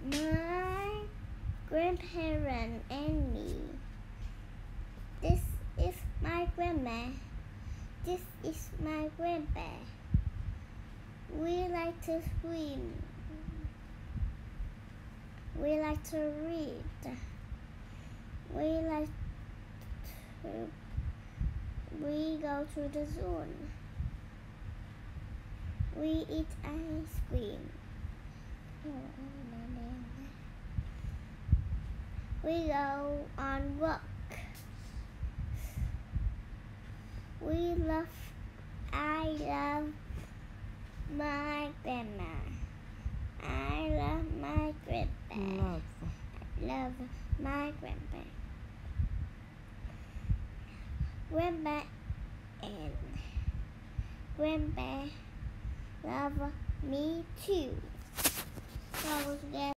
my grandparents and me. This is my grandma. This is my grandpa. We like to swim. We like to read. We go to the zoo. We eat ice cream. We go on walk. I love my grandma. I love my grandpa. Love my grandpa. Grandpa and grandpa love me too. So